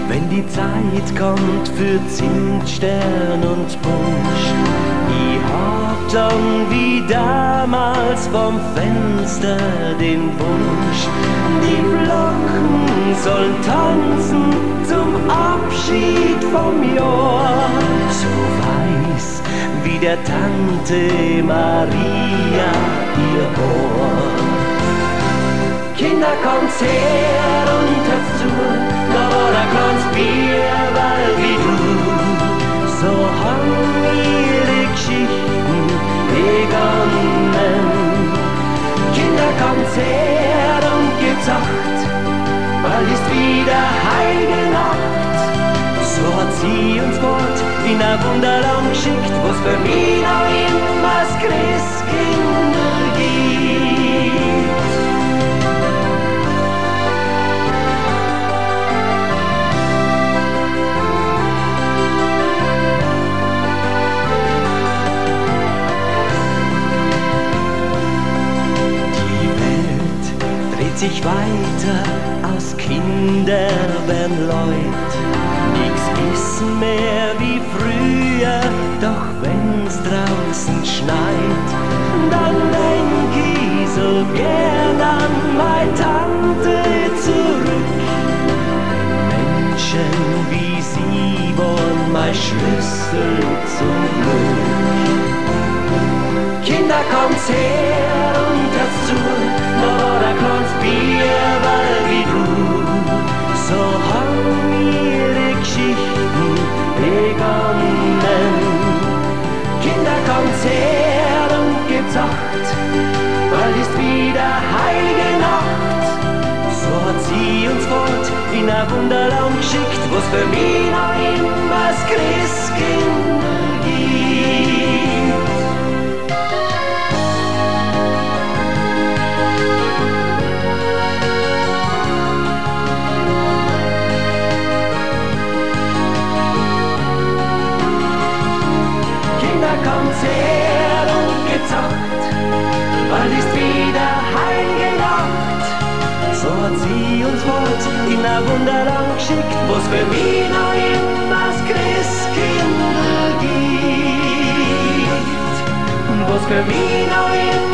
Wenn die Zeit kommt für Zimtstern und Punsch, ich hab dann wie damals vom Fenster den Wunsch, die Flocken sollen tanzen zum Abschied vom Jahr, so weiß wie der Tante Maria ihr Ohr. Kinder, kommt's her und hört's zu, noch ein kleines Bierwald wie du. So haben ihre Geschichten begonnen. Kinder, kommt's her und gebt's Acht, bald ist wieder heilige Nacht. So hat sie uns fort in ein Wunderland geschickt, wo's für mich noch immer das Christkindl gibt. Sich weiter, aus Kinder werden Leut. Nix ist mehr wie früher, doch wenn's draußen schneit, dann denk ich so gern an meine Tante zurück. Menschen wie sie waren mein Schlüssel zum Glück. Kinder, kommt's her und hört's zu, noch ein kleines Bierwald wie du. So haben ihre Geschichten begonnen. Kinder, kommt's her und gebt's Acht, bald ist wieder heilige Nacht. So hat sie uns fort in ein Wunderland geschickt, wo's für mich noch immer das Christkindl gibt. Kommt's her und gebt's Acht, bald ist wieder heilige Nacht. So hat sie uns fort in ein Wunderland geschickt, wo's für mich noch immer das Christkindl gibt. Wo's für mich noch immer